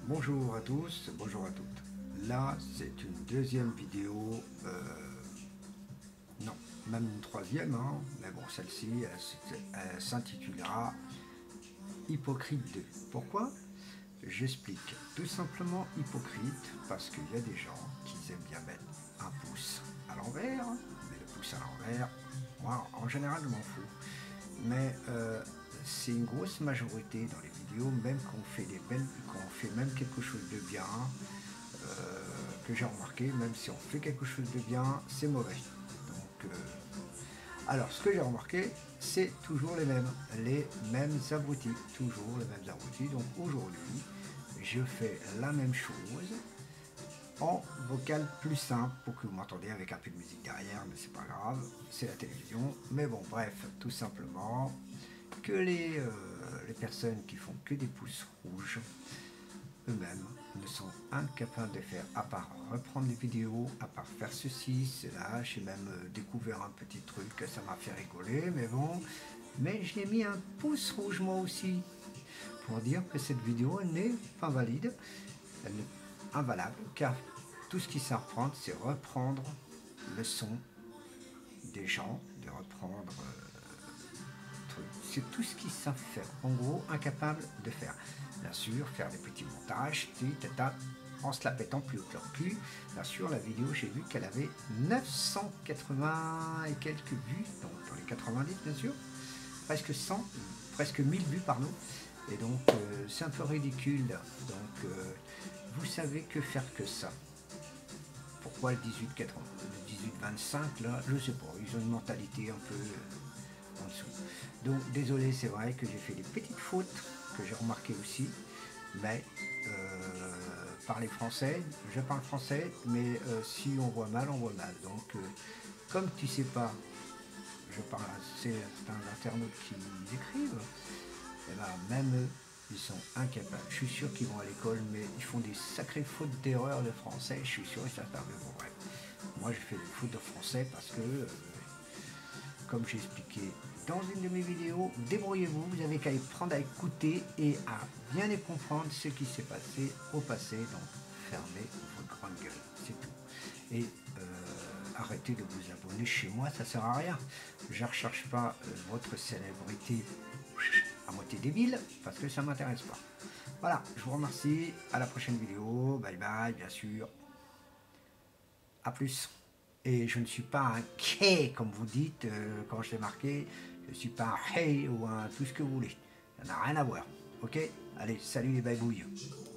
Bonjour à tous, bonjour à toutes. Là, c'est une deuxième vidéo, non, même une troisième, hein, mais bon, celle-ci, elle s'intitulera Hypocrite 2. Pourquoi? J'explique. Tout simplement hypocrite, parce qu'il y a des gens qui aiment bien mettre un pouce à l'envers, mais le pouce à l'envers, moi, en général, je m'en fous. Mais c'est une grosse majorité dans les vidéos, même quand on fait des belles, quand on fait même quelque chose de bien, que j'ai remarqué, même si on fait quelque chose de bien, c'est mauvais. Donc, alors, ce que j'ai remarqué, c'est toujours les mêmes abrutis, toujours les mêmes abrutis. Donc aujourd'hui, je fais la même chose en vocal plus simple pour que vous m'entendiez avec un peu de musique derrière, mais c'est pas grave, c'est la télévision. Mais bon, bref, tout simplement que les personnes qui font que des pouces rouges, eux-mêmes ne sont incapables de faire, à part reprendre les vidéos, à part faire ceci, cela. J'ai même découvert un petit truc, ça m'a fait rigoler, mais bon. Mais j'ai mis un pouce rouge moi aussi, pour dire que cette vidéo n'est pas valide, elle est invalable, car tout ce qu'ils savent prendre, c'est reprendre le son des gens, de reprendre c'est tout ce qu'ils savent faire. En gros, incapables de faire. Bien sûr, faire des petits montages, en se la pétant plus haut que leur cul. Bien sûr, la vidéo, j'ai vu qu'elle avait 980 et quelques vues, donc dans les 90 bien sûr, presque 100, presque 1000 vues, pardon. Et donc, c'est un peu ridicule. Donc, vous savez que faire que ça. Pourquoi le 1880, le 1825 là, je sais pas, ils ont une mentalité un peu en dessous. Donc désolé, c'est vrai que j'ai fait des petites fautes que j'ai remarquées aussi, mais parler français, je parle français, mais si on voit mal, on voit mal. Donc comme tu sais pas, je parle, c'est un internaute qui écrivent, et ben même eux, ils sont incapables. Je suis sûr qu'ils vont à l'école, mais ils font des sacrées fautes d'erreur de français, je suis sûr et certain. Mais bon, bref. Moi, je fais des fautes de français parce que, comme j'ai expliqué dans une de mes vidéos, débrouillez-vous, vous avez qu'à prendre à écouter et à bien les comprendre ce qui s'est passé au passé. Donc, fermez votre grande gueule, c'est tout. Et arrêtez de vous abonner chez moi, ça sert à rien. Je ne recherche pas votre célébrité à moitié débile, parce que ça ne m'intéresse pas. Voilà, je vous remercie, à la prochaine vidéo, bye bye, bien sûr, à plus. Et je ne suis pas un K, comme vous dites, quand je l'ai marqué, je ne suis pas un hey ou un tout ce que vous voulez. Ça n'a rien à voir, ok? Allez, salut les babouilles.